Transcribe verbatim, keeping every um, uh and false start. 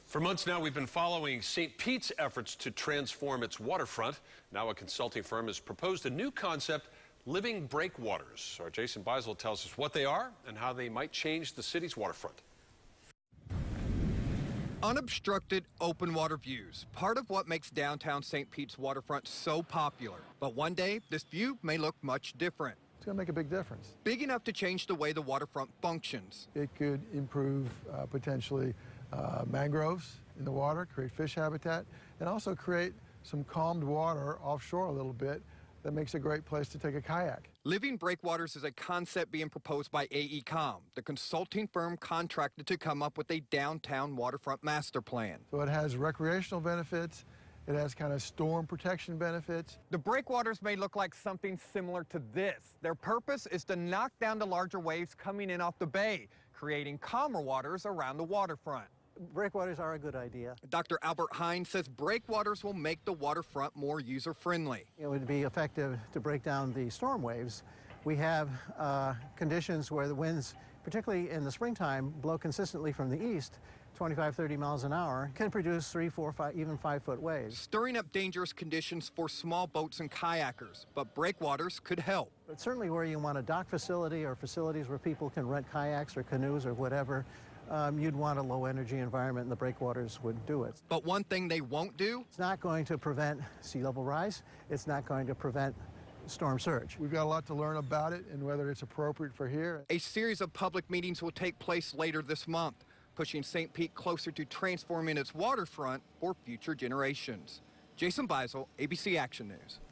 For months now, we've been following Saint Pete's efforts to transform its waterfront. Now a consulting firm has proposed a new concept, living breakwaters. Our Jason Beisel tells us what they are and how they might change the city's waterfront. Unobstructed open water views, part of what makes downtown Saint Pete's waterfront so popular. But one day, this view may look much different. It's going to make a big difference. Big enough to change the way the waterfront functions. It could improve uh, potentially uh, mangroves in the water, create fish habitat, and also create some calmed water offshore a little bit that makes a great place to take a kayak. Living breakwaters is a concept being proposed by A E Com, the consulting firm contracted to come up with a downtown waterfront master plan. So it has recreational benefits. It has kind of storm protection benefits. The breakwaters may look like something similar to this. Their purpose is to knock down the larger waves coming in off the bay, creating calmer waters around the waterfront. Breakwaters are a good idea. Doctor Albert Hines says breakwaters will make the waterfront more user-friendly. It would be effective to break down the storm waves. We have uh, conditions where the winds, particularly in the springtime, blow consistently from the east, twenty-five, thirty miles an hour, can produce three, four, five, even five-foot waves. Stirring up dangerous conditions for small boats and kayakers, but breakwaters could help. But certainly where you want a dock facility or facilities where people can rent kayaks or canoes or whatever, Um, you'd want a low-energy environment, and the breakwaters would do it. But one thing they won't do? It's not going to prevent sea level rise. It's not going to prevent storm surge. We've got a lot to learn about it and whether it's appropriate for here. A series of public meetings will take place later this month, pushing Saint Pete closer to transforming its waterfront for future generations. Jason Beisel, A B C Action News.